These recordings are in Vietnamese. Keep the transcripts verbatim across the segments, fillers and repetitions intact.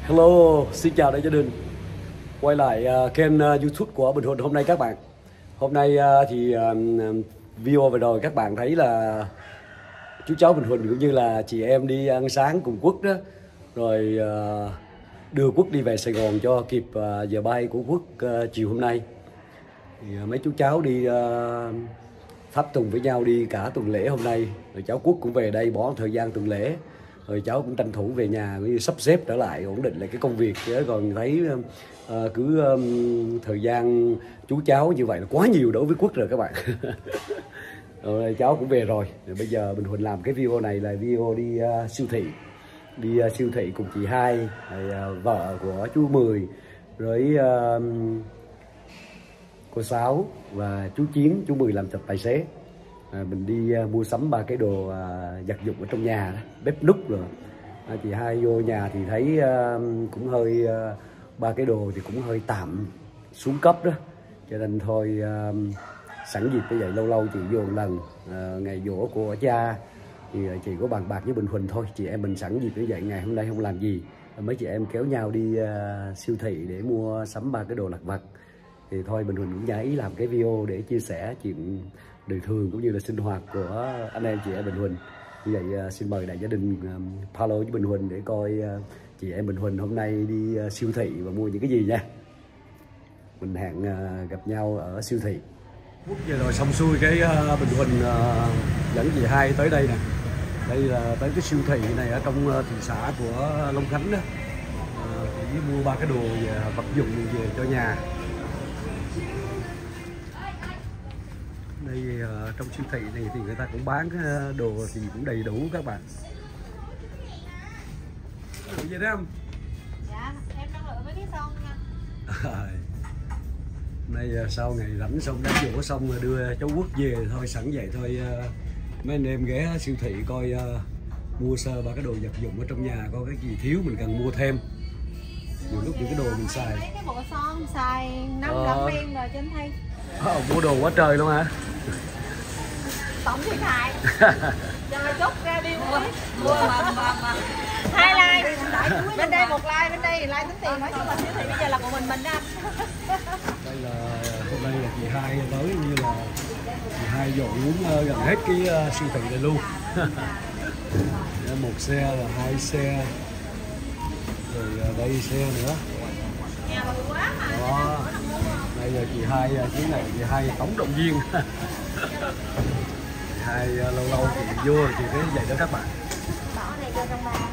Hello, xin chào đại gia đình. Quay lại uh, kênh uh, YouTube của Bình Huỳnh hôm nay các bạn. Hôm nay uh, thì uh, video vừa rồi các bạn thấy là chú cháu Bình Huỳnh cũng như là chị em đi ăn sáng cùng Quốc đó. Rồi uh, đưa Quốc đi về Sài Gòn cho kịp uh, giờ bay của Quốc uh, chiều hôm nay. Thì uh, mấy chú cháu đi uh, tháp tùng với nhau đi cả tuần lễ hôm nay. Rồi cháu Quốc cũng về đây bỏ thời gian tuần lễ. Rồi cháu cũng tranh thủ về nhà cũng như sắp xếp trở lại ổn định lại cái công việc chứ còn thấy uh, cứ um, thời gian chú cháu như vậy là quá nhiều đối với Quốc rồi các bạn. Rồi cháu cũng về rồi. Rồi bây giờ Bình Huỳnh làm cái video này là video đi uh, siêu thị đi uh, siêu thị cùng chị Hai rồi, uh, vợ của chú Mười rồi uh, cô Sáu và chú Chiến. Chú Mười làm tập tài xế. À, mình đi uh, mua sắm ba cái đồ uh, vật dụng ở trong nhà đó, bếp núc rồi. À, chị Hai vô nhà thì thấy uh, cũng hơi uh, ba cái đồ thì cũng hơi tạm xuống cấp đó, cho nên thôi uh, sẵn dịp như vậy lâu lâu chị vô một lần uh, ngày giỗ của cha thì chị có bàn bạc với Bình Huỳnh thôi, chị em mình sẵn dịp như vậy ngày hôm nay không làm gì, mấy chị em kéo nhau đi uh, siêu thị để mua sắm ba cái đồ lặt vặt thì thôi Bình Huỳnh cũng nhảy làm cái video để chia sẻ chuyện đời thường cũng như là sinh hoạt của anh em chị em Bình Huỳnh. Như vậy uh, xin mời đại gia đình um, follow với Bình Huỳnh để coi uh, chị em Bình Huỳnh hôm nay đi uh, siêu thị và mua những cái gì nha. Mình hẹn uh, gặp nhau ở siêu thị. Phút giờ rồi xong xuôi cái uh, Bình Huỳnh uh, dẫn chị Hai tới đây nè. Đây là tới cái siêu thị này ở trong uh, thị xã của Long Khánh đó. Uh, chỉ mua ba cái đồ về, vật dụng về cho nhà. Đây uh, trong siêu thị này thì người ta cũng bán uh, đồ gì cũng đầy đủ các bạn. Được vậy đó không? Dạ, em đang lựa mấy cái son nha. Nay uh, sau ngày rảnh xong đám giỗ xong đưa cháu Quốc về thôi, sẵn vậy thôi uh, mấy anh em ghé siêu thị coi uh, mua sơ ba cái đồ vật dụng ở trong nhà, coi cái gì thiếu mình cần mua thêm. Nhiều lúc những cái đồ mình xài. Mấy cái bộ son xài năm ờ. năm viên rồi cho anh thấy. À, mua đồ quá trời luôn hả? Tổng thiệt hại. Cho chốt ra đi mua. Mua mà mà mà. Hai like. Bên đây một like, bên đây like tính tiền, nói chung là siêu thị bây giờ là của mình mình đó. Đây là hôm nay là chị Hai tới như là chị Hai dọn uống gần hết cái uh, siêu thị này luôn. Một xe là hai xe. Rồi uh, đây xe nữa. Nhà bự quá mà. Đó. Đây là chị Hai, chuyến này chị Hai tổng động viên. Chị Hai lâu lâu chị vô chị thấy vậy đó các bạn. Bỏ này vô trong bàn.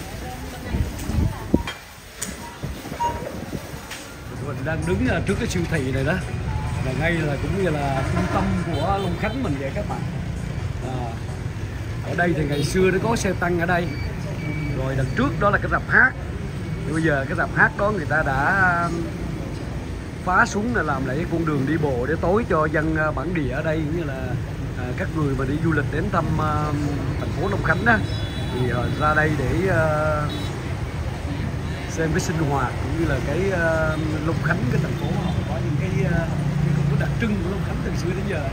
Mình đang đứng trước cái siêu thị này đó, là ngay là cũng như là trung tâm của Long Khánh mình vậy các bạn. À, ở đây thì ngày xưa nó có xe tăng ở đây, rồi đằng trước đó là cái rạp hát. Thì bây giờ cái rạp hát đó người ta đã phá xuống là làm lại cái con đường đi bộ để tối cho dân bản địa ở đây, như là à, các người mà đi du lịch đến thăm à, thành phố Long Khánh đó thì à, ra đây để à, xem cái sinh hoạt cũng như là cái uh, Long Khánh, cái thành phố họ có những cái uh, cái cũng có đặc trưng của Long Khánh từ xưa đến giờ.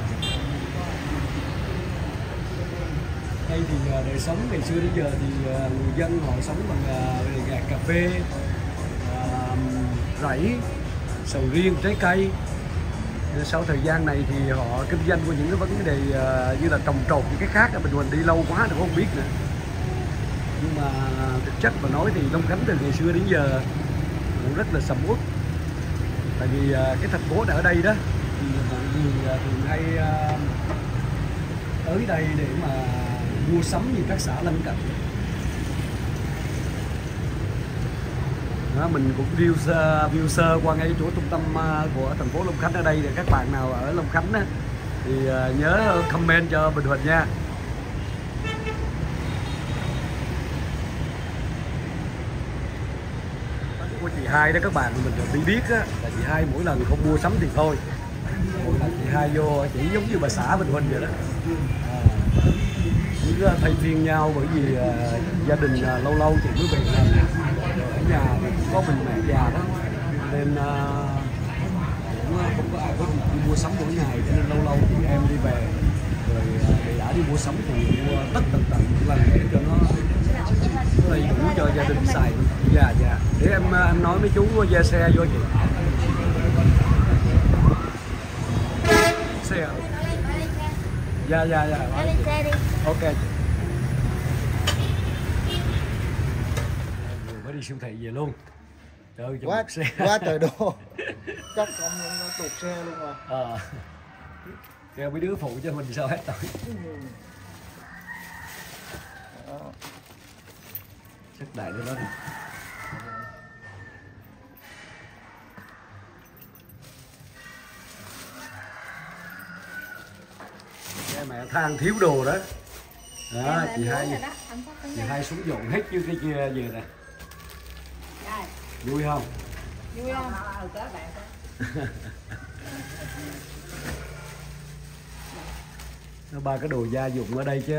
Đây thì uh, đời sống ngày xưa đến giờ thì uh, người dân họ sống bằng uh, gạt cà phê, uh, rẫy, sầu riêng, trái cây. Sau thời gian này thì họ kinh doanh qua những cái vấn đề uh, như là trồng trọt những cái khác, Bình Huỳnh đi lâu quá thì không biết nữa. Nhưng mà thực chất mà nói thì Long Khánh từ ngày xưa đến giờ cũng rất là sầm uất. Tại vì cái thành phố ở đây đó thì mọi người thường hay tới đây để mà mua sắm như các xã lân cận. Đó, mình cũng view sơ, view sơ qua ngay chỗ trung tâm của thành phố Long Khánh ở đây, để các bạn nào ở Long Khánh đó, thì nhớ comment cho Bình Huỳnh nha. Của chị Hai đó các bạn, mình được biết á, là chị Hai mỗi lần không mua sắm thì thôi, mỗi lần chị Hai vô chỉ giống như bà xã Bình Huỳnh vậy đó, à, cứ thay phiên nhau, bởi vì uh, gia đình uh, lâu lâu chị mới về nhà, ở nhà thì cũng có mình mẹ già đó, nên uh, cũng không có ai có gì đi mua sắm mỗi ngày, cho nên lâu lâu chị em đi về rồi uh, để đã đi mua sắm thì mua tất tần tật một lần để cho nó Cái này đủ cho gia đình xài. Dạ dạ. Để em em nói mấy chú ra xe vô chị. Xe. Dạ dạ dạ. Ok chị. Mới đi siêu thị về luôn. Trời quá xe. quá trời đồ. Chắc không nó tụt xe luôn mà. Ờ. Kêu mấy đứa phụ cho mình sao hết tội. Chắc đại nó đó đi. Cái mẹ than thiếu đồ đó. Đó, chị hai chị hai xuống dọn hết như cái kia về nè. Vui không? Vui không? Nó ba cái đồ gia dụng ở đây chứ.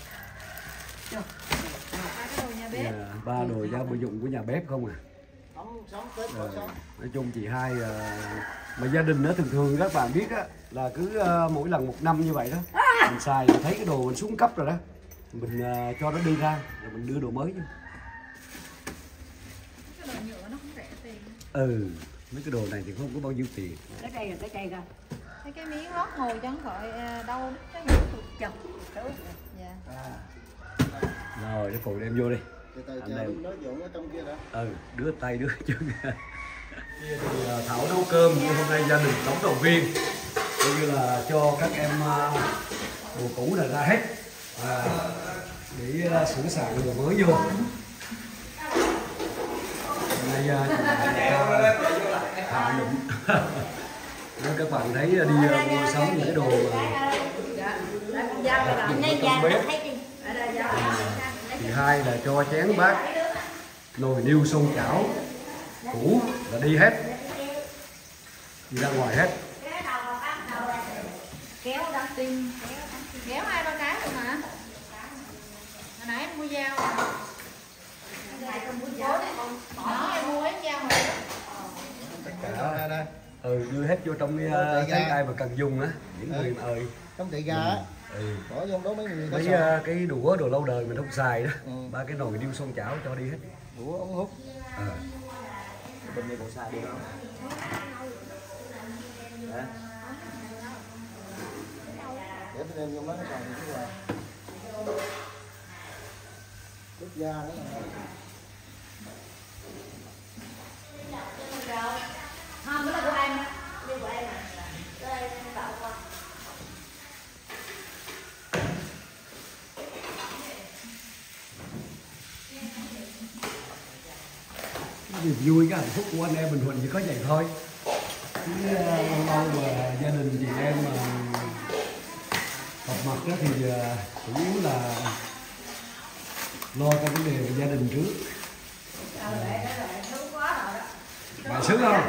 Yeah, ba đồ gia dụng của nhà bếp không à. Rồi, nói chung chị hai uh, mà gia đình nó thường thường các bạn biết á là cứ uh, mỗi lần một năm như vậy đó mình xài mình thấy cái đồ mình xuống cấp rồi đó mình uh, cho nó đi ra rồi mình đưa đồ mới vô. Cái đồ nhựa nó không rẻ tiền. Ừ, mấy cái đồ này thì không có bao nhiêu tiền. Cái cây là cái cây ra. Thấy cái miếng lót ngồi chẳng phải đâu cái Chồng. dạ. Rồi để phụ đem vô đi. Từ từ Anh chờ đem. lúc đó dọn ở trong kia đã. Ừ, đứa tay đứa chân. Kia thì uh, Thảo nấu cơm nhưng hôm nay gia đình tổng động viên coi như là cho các em uh, đồ cũ là ra hết à, để uh, sửa soạn đồ mới vô. Hôm nay uh, hạ định. Nên các bạn thấy uh, đi uh, mua sắm những cái đồ mà trong bếp. Thì hai là cho chén bát nồi niêu xông chảo cũ là đi hết, đi ra ngoài hết. Kéo đăng tin. Kéo hai ba cái luôn hả? Hồi nãy em mua dao à? Đó, em mua cái dao rồi. Tất cả đây đây. Ừ, đưa hết vô trong cái uh, cái ai mà cần dùng á, những người mà ơi. Trong tiệm ga á. Ừ. Bỏ vô đó mấy người ta Mấy xài. uh, cái đũa đồ lâu đời mình không xài đó, Ừ. ba cái nồi niêu xông chảo cho đi hết. Đũa ống hút. À. Bên này còn xài đi đâu? Để bên em vô nó xài như thế nào? Đứt da nữa nè. Không, cái là của em. Đi của em à. Đây, em bảo con. Cái niềm vui cái hạnh phúc của anh em Bình Thuận chỉ có vậy thôi. Chứ uh, lâu lâu mà gia đình chị em mà họp mặt đó thì uh, chủ yếu là lo cho vấn đề về gia đình trước. Bà sướng không?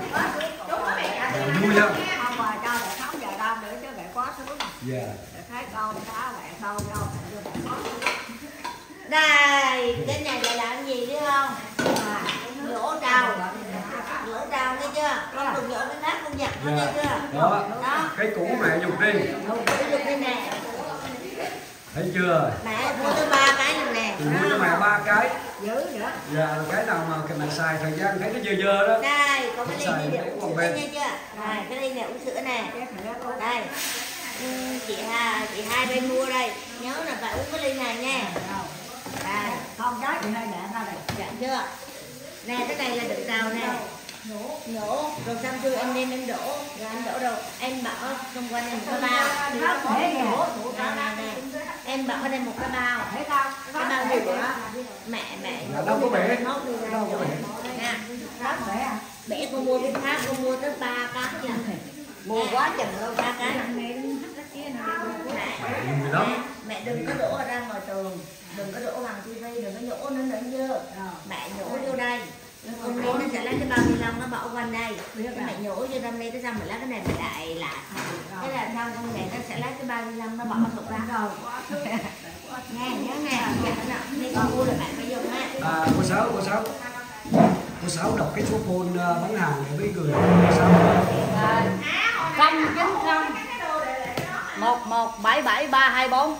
Bà vui không? Không mà cho để sống giờ đâu nữa chứ mẹ quá sướng. Dạ. Để thấy con cá mẹ sâu đâu mẹ đưa mẹ quá sướng. Đây, cái này là làm gì biết không? À, nhổ trầu. Nhổ trầu nghe chưa? Con đừng nhổ cái nát con giặt nó nghe chưa? Đó. Đó. Cái cũ mẹ dùng đi. Không có được đây nè. Thấy chưa? Mẹ mua tới ba cái luôn nè. Tôi mua cho mẹ ba cái. Dữ nữa. Dạ, cái nào mà cái mẹ xài thời gian thấy nó dơ dơ đó. Đây, có cái ly Xài đi để cái uống quần sữa bên. nghe chưa? Đây, cái ly này uống sữa nè. Đây. Ừ, chị hai chị hai bên mua đây, nhớ là phải uống cái ly này nha. Đây, con đó chị hai để ra đây. Dạ chưa? Nè cái này là đựng tàu nè. Nhổ, nhổ, rồi xong chưa em đem em đổ, rồi em đổ rồi em bỏ xung quanh em một cái bao, để nhổ, nè nè, em bỏ đây một cái bao, thấy không? Cái bao gì nữa? Mẹ mẹ Dạ, đâu có bể. đâu có bể. Nè, đó bể à? Bể con mua cái khác, con mua tới ba cái nha. Mua quá chừng luôn ba cái. Mẹ, Dùng gì đó. mẹ đừng có đổ ra ngoài tường, đừng có đổ bằng tivi, đừng có nhổ nó nữa chưa? Mẹ nhổ vô đây. Hôm nay nó sẽ lấy cái bao ni lông nó bỏ quanh đây. Cái mẹ nhổ vô trong đây cái xong mình lấy cái này mình lại lại. Thế là xong con này nó sẽ lấy cái bao ni lông nó bỏ thuộc ra rồi. Nghe nhớ nè, đi con mua rồi mẹ phải dùng ha. À, cô Sáu, cô Sáu. Cô Sáu đọc cái số phone uh, bán hàng để với người cô Sáu. không chín không một một bảy bảy ba hai bốn.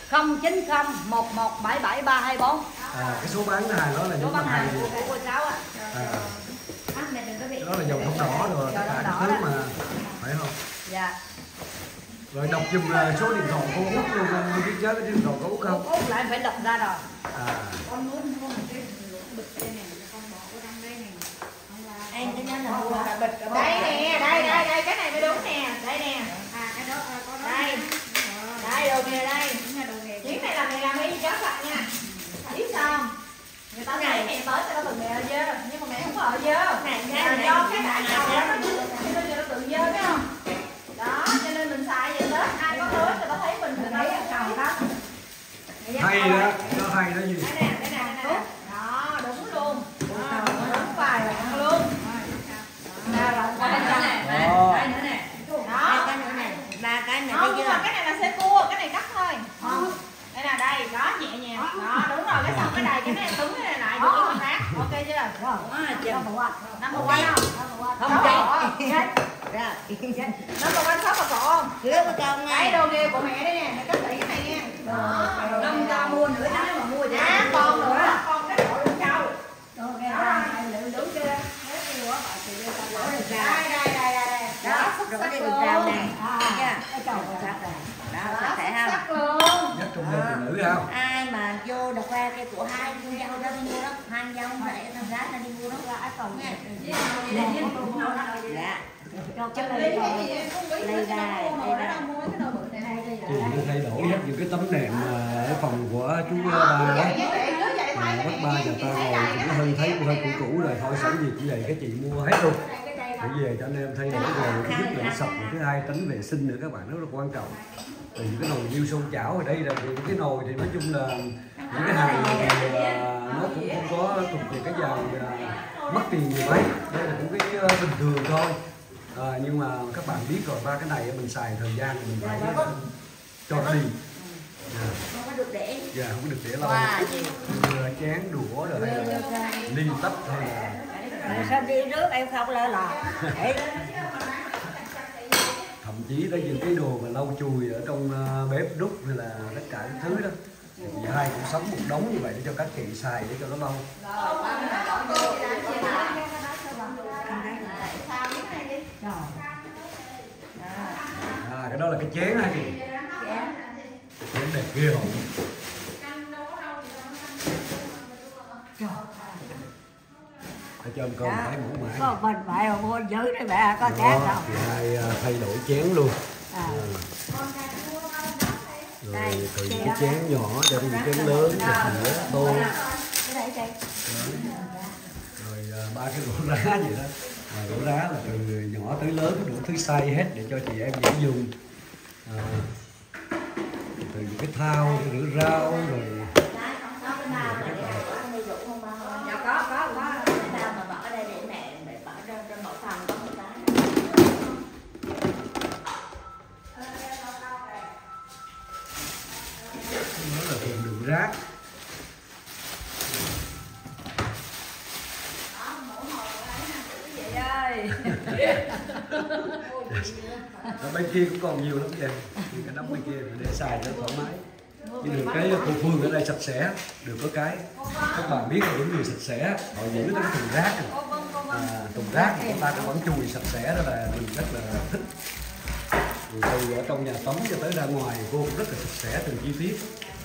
không chín không một một bảy bảy ba hai bốn. À, cái số bán hàng đó là Số những bán mặt hàng hàng của gì? của cô cháu ạ. À, À, mẹ đừng có bị. đó là dầu thông đỏ rồi tất cả những thứ mà phải không? Dạ. Rồi đọc giùm là số điện thoại cô Út luôn, không biết nhớ cái điện thoại cô Út không? Út lại phải đọc ra rồi. À, Con muốn mua một cái bịch đây này, con bỏ ở trong đây này. Anh cứ nhớ là mua. Đây nè, đây đây đây cái này mới đúng nè, đây nè. À cái đó có đó. Đây. Đây đồ nghề đây. Chuyến này là mày làm y cháu bạn nha. Biết sao không? Người ta này mẹ tới cho nó từng mẹ dơ, nhưng mà mẹ không có ở dơ. Này Là cái này do cái đại nào đó nó nó tự dơ phải không? Đó, cho nên mình xài vậy Tết ai có tới thì nó thấy mình mình thấy cầu đó. hay đó, nó hay đó gì? Đây nè, đây nè, đây nè. Đó, đúng luôn. Đó, đúng bài rồi luôn. Nè, rộng qua đây nè. Đó. Đây nữa nè. hai Đó. cái nữa này, ba cái này Không, thấy nhưng mà chưa? cái này là xe cua, cái này cắt thôi. Đây là đây, đó nhẹ nhàng. Đó, đúng rồi, cái xong cái này cái này cứng cái này lại được con rác. Ok chưa? À, chưa. Number one không? Không Không có. Rồi. Number one shop mà có không? Lướt vào trong Cái ngay. đồ nghề của mẹ đây nè, mẹ cất kỹ cái này nha. Năm ta mua nữa chứ mà mua vậy. À, còn nữa, còn cái đội lưng trâu. Đó, đúng chưa? Đây, đây, đây, đây. Đó, rồi cái đường rào này. Thấy chưa? Đó, sạch sẽ không? Sắc luôn. Nhất trong đơn phụ nữ không? Ai mà vô đọc qua cái của hai con dâu đó đi mua đó, hai con dâu không phải thằng gái là đi mua đó là ai còn nha. Dạ. Chân đây đây đây đây Chị nó thay đổi hết những cái tấm nệm mà ở phòng của chú ba á. Mà bắt ba giờ ta ngồi thì nó hơi thấy hơi cũ cũ rồi, thôi sẵn gì cũng vậy cái chị mua hết luôn. Để về cho anh em thay đổi rồi, thứ nhất là nó sạch, thứ hai tránh vệ sinh nữa các bạn, rất là quan trọng. Thì những cái nồi niêu xôn chảo ở đây là những cái nồi thì nói chung là những cái hàng này thì nó cũng không có thuộc về cái dòng mất tiền nhiều mấy, đây là cũng cái bình thường thôi. À, nhưng mà các bạn biết rồi, ba cái này mình xài thời gian mình phải cho nó đi. Yeah. không có được để. Dạ, không có được để lâu. Wow, gì? Như chén đũa rồi hay là ly tách hay là Sao đi nước em không lỡ lò. thậm chí tới những cái đồ mà lau chùi ở trong uh, bếp đúc hay là tất cả những thứ đó thì chị hai cũng sắm một đống như vậy để cho các chị xài để cho nó lâu. À, cái đó là cái chén hả chị? Chén đẹp ghê không? Để cho anh con thấy mẫu mã. Có mình phải mà mua dữ đấy mẹ, có khác Đó, đâu. chị hai uh, thay đổi chén luôn. À. Rồi từ những cái chén nhỏ cho đến những chén lớn, dĩa, tô. Rồi uh, ba cái đũa rá vậy đó. À, đũa rá là từ nhỏ tới lớn, đủ thứ size hết để cho chị em dễ dùng. À, từ những cái thao rửa rau rồi. Dạ có, có, có. Sao mà bỏ ở đây để mẹ mẹ bỏ trong trong mỗi phòng có một cái. Nó là thường đựng rác. Chị ơi. Ở bên kia cũng còn nhiều lắm kìa. Cái đống bên kia để xài cho thoải mái. Chứ được cái cô Phương ở đây sạch sẽ, được có cái các bạn biết là những người sạch sẽ họ giữ cái thùng rác này. À, thùng rác của ta cũng vẫn chùi sạch sẽ, đó là mình rất là thích. Từ ở trong nhà tắm cho tới ra ngoài cô cũng rất là sạch sẽ từng chi tiết.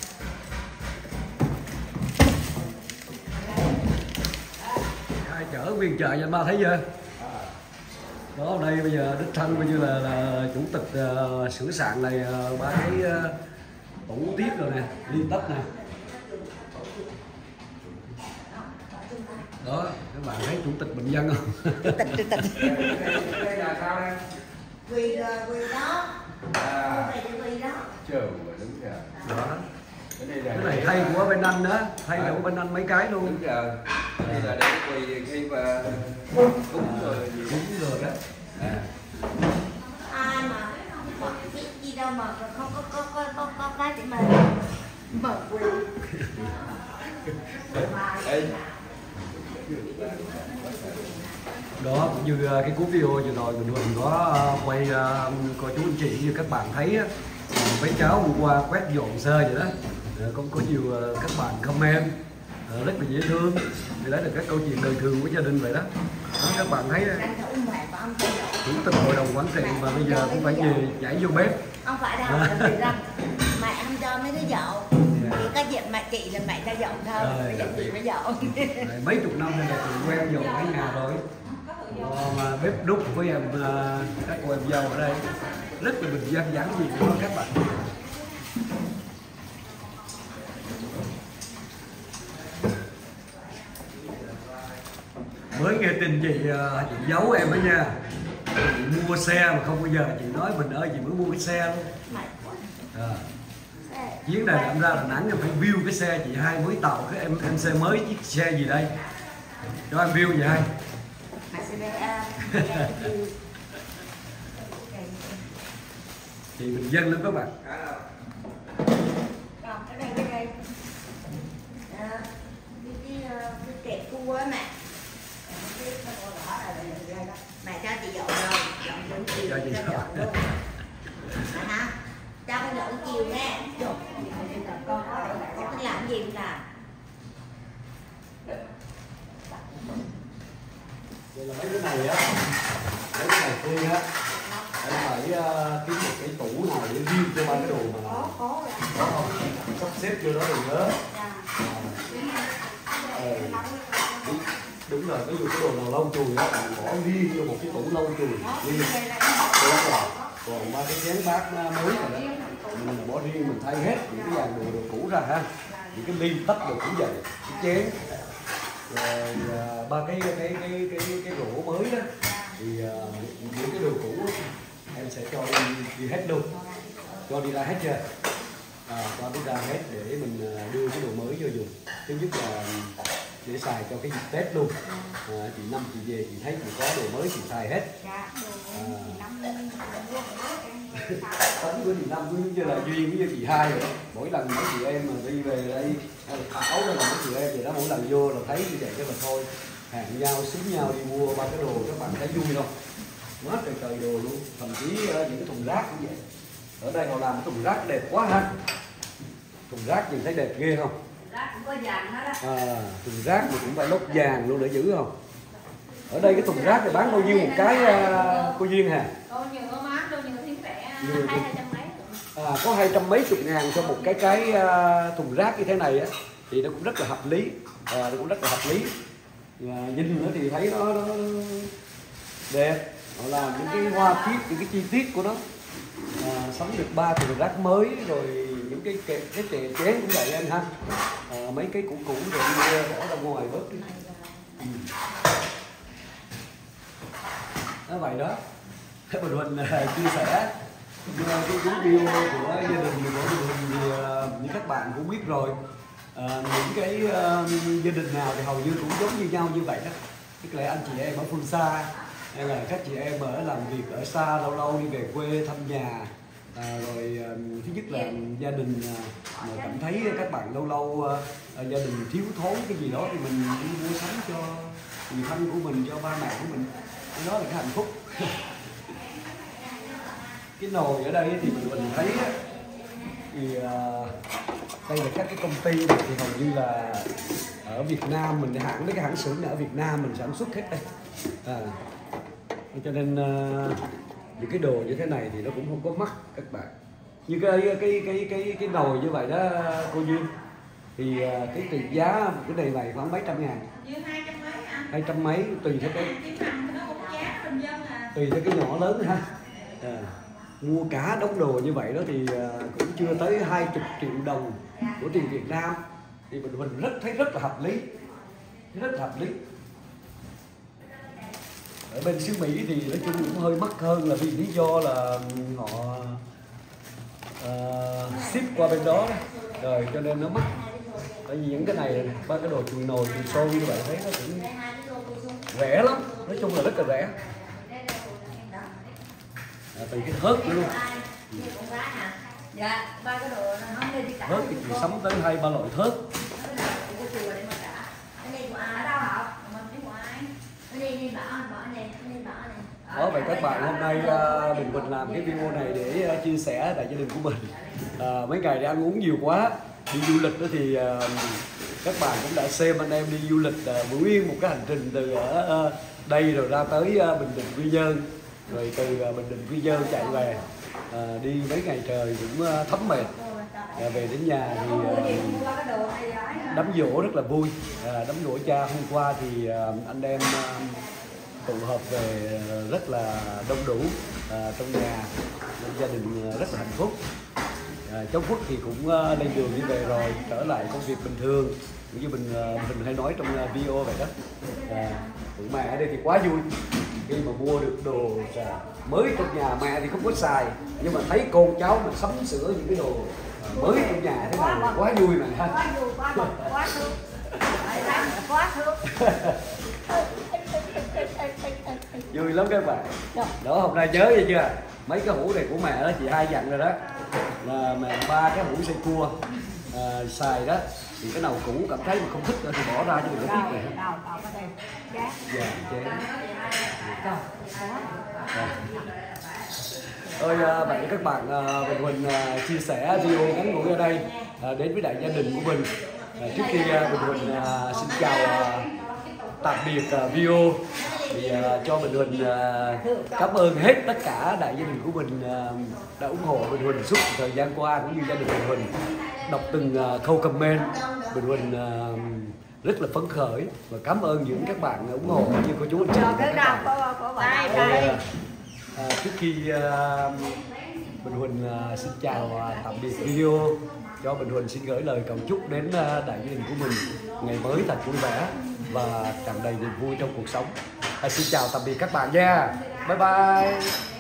Ai chở nguyên chợ cho anh ba thấy chưa? Đó, ở đây bây giờ đích thân coi như là, là chủ tịch uh, sửa sạn này uh, ba cái uh, tủ tiếp rồi nè, liên tách nè. Đó, các bạn thấy chủ tịch bệnh dân không? Chủ tịch, chủ tịch. Đây là sao đây? Quỳ rồi, quỳ đó. À, Quỳ thì quỳ đó. chờ đúng rồi. Đó. Cái này là Cái này thay của bên anh đó, thay của bên anh mấy cái luôn. đúng rồi. Đây là để quỳ khi mà cúng rồi gì Đúng rồi đó. À. Ai mà bỏ cái gì đâu mà không có có có có có cái để mà mở quỳ. Đây. Đó, cũng như cái cuốn video vừa rồi mình mình có quay cho chú anh chị như các bạn thấy á, mấy cháu hôm qua quét dọn sơ vậy đó. Ờ, cũng có nhiều uh, các bạn comment uh, rất là dễ thương. Thì đấy là các câu chuyện đời thường của gia đình vậy đó. Đó, các bạn thấy đó, chủ tịch hội đồng quản trị mà bây giờ cũng phải về nhảy vô bếp. Không phải đâu, là vì rằng mẹ không cho mấy đứa dậu. Thì các chuyện mẹ chị là mẹ cho dậu thôi, bây giờ chị mới dậu. Mấy chục năm nay là chị quen dọn ở nhà rồi. Ờ, mà bếp đúc với em uh, các cô em dâu ở đây rất là bình dân giản dị của các bạn. Mới nghe tin chị, uh, chị giấu em đó nha. Chị mua xe mà không bao giờ chị nói mình ơi chị mới mua cái xe luôn. À. Chuyến này em ra Đà Nẵng em phải view cái xe chị hai mới tàu cái em em xe mới chiếc xe gì đây cho em view vậy hai. Chị bình dân lắm các bạn. Còn cái đây cái đây à, cái cái cái kẹp cua á mẹ. Mẹ cho chị dọn rồi, dọn đến chiều cho chị dọn luôn. Hả? Cho con dọn chiều nghe. Con con làm gì mà làm? Vậy là mấy cái này á, mấy cái này Phương á, em phải uh, kiếm một cái tủ nào để riêng cho ba cái đồ mà có có không? Sắp xếp vô đó đừng nhớ. Ờ, đúng rồi, ví dụ cái đồ nào lâu chùi á, bạn bỏ riêng vô một cái tủ lâu chùi riêng. Còn ba cái chén bát mới này đó, mình bỏ riêng mình thay hết những cái dàn đồ đồ cũ ra ha, những cái ly tách đồ cũ vậy, cái chén. Rồi uh, ba cái cái cái cái cái, cái rổ mới đó thì uh, những cái đồ cũ em sẽ cho đi, đi hết luôn, cho đi ra hết chưa, à, cho đi ra hết để mình uh, đưa cái đồ mới vô dùng. Thứ nhất là để xài cho cái dịp Tết luôn. À, chị Năm chị về chị thấy chị có đồ mới chị xài hết. Tánh của chị Năm cũng như là duyên với chị Hai rồi. Mỗi lần mấy chị em mà đi về đây hay là Thảo đó là mấy chị em vậy đó, mỗi lần vô là thấy như vậy cái là thôi hẹn nhau xúm nhau đi mua ba cái đồ, các bạn thấy vui không? Quá trời trời đồ luôn, thậm chí uh, những cái thùng rác cũng vậy. Ở đây họ làm cái thùng rác đẹp quá ha. Thùng rác nhìn thấy đẹp ghê không? Rác cũng có vàng hết á. À, thùng rác mà cũng phải lót vàng luôn để giữ không? Ở đây cái thùng rác này bán bao nhiêu một cái uh, cô Duyên hả? Đồ nhựa má, đồ nhựa thiên rẻ Nhựa hai hai trăm mấy. À, có hai trăm mấy chục ngàn cho một cái cái uh, thùng rác như thế này á thì nó cũng rất là hợp lý, à, nó cũng rất là hợp lý. À, nhìn nữa thì thấy nó, nó đẹp, họ làm những cái hoa tiết, những cái chi tiết của nó. À, sắm được ba thùng rác mới rồi những cái cái, cái chè chén cũng vậy anh ha. À, mấy cái cũ cũ rồi đi bỏ ra ngoài bớt đi. Ừ. Đó vậy đó. Bình Huỳnh uh, chia sẻ uh, cái cuốn video của gia đình của Bình Huỳnh thì uh, như các bạn cũng biết rồi. Uh, những cái uh, gia đình nào thì hầu như cũng giống như nhau như vậy đó. Tức là anh chị em ở phương xa hay là các chị em ở làm việc ở xa, lâu lâu đi về quê thăm nhà. À, rồi uh, thứ nhất là gia đình uh, mà cảm thấy các bạn lâu lâu uh, gia đình thiếu thốn cái gì đó thì mình đi mua sắm cho người thân của mình, cho ba mẹ của mình, cái đó là cái hạnh phúc. Cái nồi ở đây thì mình thấy thì uh, đây là các cái công ty này thì hầu như là ở Việt Nam mình, hãng mấy cái hãng xưởng ở Việt Nam mình sản xuất hết đây. À, cho nên uh, những cái đồ như thế này thì nó cũng không có mắc các bạn. Như cái cái cái cái cái nồi như vậy đó cô Duyên thì uh, cái tiền giá cái này này khoảng mấy trăm ngàn. hai trăm mấy anh. Hai trăm mấy tùy theo cái tùy theo cái nhỏ lớn ha. À, mua cả đống đồ như vậy đó thì uh, cũng chưa tới hai mươi triệu đồng của tiền Việt Nam thì mình mình rất thấy rất là hợp lý, rất là hợp lý. Ở bên xứ Mỹ thì nói chung cũng hơi mắc hơn là vì lý do là họ uh, ship qua bên đó rồi cho nên nó mắc. Tại vì những cái này ba cái đồ chùi nồi chùi xô như vậy thấy nó cũng rẻ lắm, nói chung là rất là rẻ. À, từ cái thớt nữa luôn. Dạ, ba cái đồ nó không lên đi cả. Thớt thì chị sắm tới hai ba loại thớt. Đó vậy các bạn, hôm nay uh, Bình Bình làm cái video này để uh, chia sẻ tại gia đình của mình. à, mấy ngày để ăn uống nhiều quá. Đi du lịch đó thì à, các bạn cũng đã xem anh em đi du lịch à, nguyên một cái hành trình từ ở à, đây rồi ra tới à, Bình Định Quy Nhơn, rồi từ à, Bình Định Quy Nhơn chạy về, à, đi mấy ngày trời cũng à, thấm mệt. À, về đến nhà thì à, đám giỗ rất là vui. À, đám giỗ cha hôm qua thì à, anh em à, tụ hợp về rất là đông đủ à, trong nhà, gia đình rất là hạnh phúc. À, cháu Phúc thì cũng uh, lên đường đi về rồi, trở lại công việc bình thường như mình uh, mình hay nói trong uh, video vậy đó. À, mẹ ở đây thì quá vui khi mà mua được đồ à, mới trong nhà. Mẹ thì không có xài nhưng mà thấy con cháu mà sắm sửa những cái đồ mới trong nhà thế này quá vui mà ha. Quá vui, quá mừng, quá thương. Quá thương. Vui lắm các bạn. Đó, hôm nay nhớ vậy chưa? Mấy cái hũ này của mẹ đó, chị hai dặn rồi đó, là mẹ ba cái hũ xay cua à, xài đó, thì cái nào cũ cảm thấy mà không thích thì bỏ ra cho người ta biết này. Dạ, chén. Thôi à, vậy các bạn, à, Bình Huỳnh à, chia sẻ video ngắn ngủi ở đây à, đến với đại gia đình của mình. À, trước khi à, Bình Huỳnh à, xin chào à, tạm biệt uh, video thì uh, cho Bình Huỳnh uh, cảm ơn hết tất cả đại gia đình của mình uh, đã ủng hộ Bình Huỳnh suốt thời gian qua, cũng như gia đình Bình Huỳnh. Đọc từng uh, câu comment, Bình Huỳnh uh, rất là phấn khởi và cảm ơn những các bạn ủng hộ như cô chú anh chị và các bạn. Rồi, uh, uh, trước khi uh, Bình Huỳnh uh, xin chào uh, tạm biệt video, cho Bình Huỳnh xin gửi lời cầu chúc đến uh, đại gia đình của mình ngày mới thật vui vẻ và tràn đầy niềm vui trong cuộc sống. À, xin chào tạm biệt các bạn nha. Bye bye.